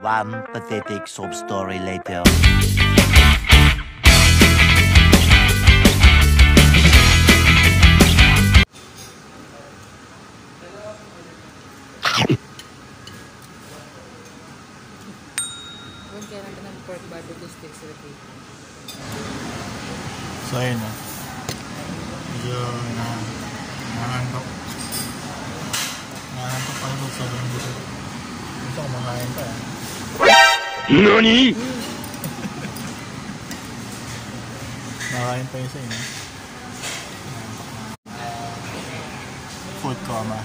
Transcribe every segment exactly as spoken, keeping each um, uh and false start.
One pathetic sob story later. So ayun na. Medyo na nakantok. Nakantok pa ito. Sobrang gusto. Gusto ko makain pa eh. NANI?! Makain pa yun sa inyo. Food coma.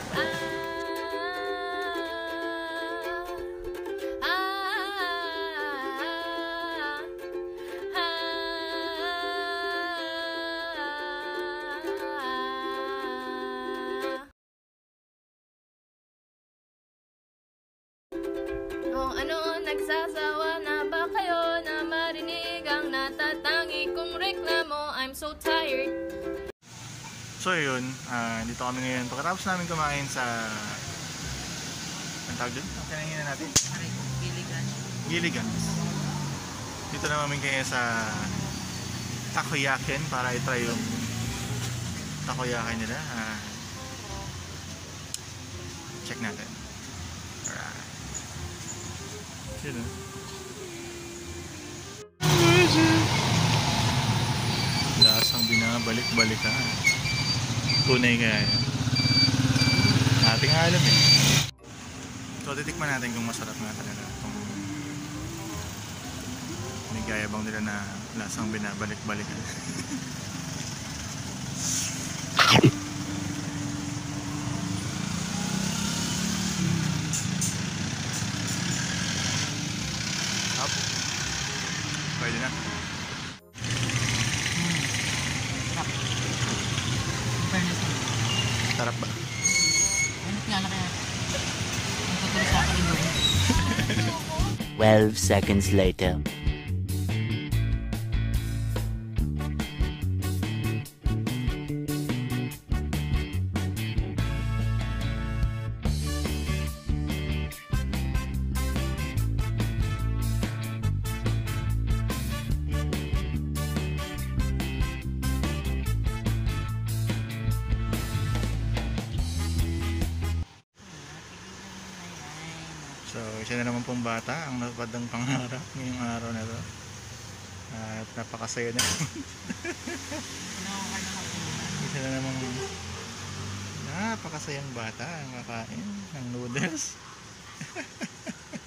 Ano, nagsasawa na ba kayo na marinig ang natatangi kong reklamo? I'm so tired. So yun, uh, dito kami ngayon. Pagkatapos namin kumain sa... Ang tawag dun? Ang kinahinan natin? Giligan. Giligan. Dito na kami kayo sa takoyakin para itry yung takoyakin nila. Uh, check natin. Yun o. Lasang binabalik-balik ha. Tunay kaya yan. Ating alam eh. So titikman natin kung masarap nga talaga. Kung nagayabang nila na lasang binabalik-balik ha. Pwede na. Sarap ba? Ano kaya na kaya? Ang tutuloy sa akin ito. Twelve seconds later. So, isa na naman pong bata ang napadang pangarap ngayong araw na to. At napakasaya na. Isa na naman napakasayang bata ang kakain ng noodles.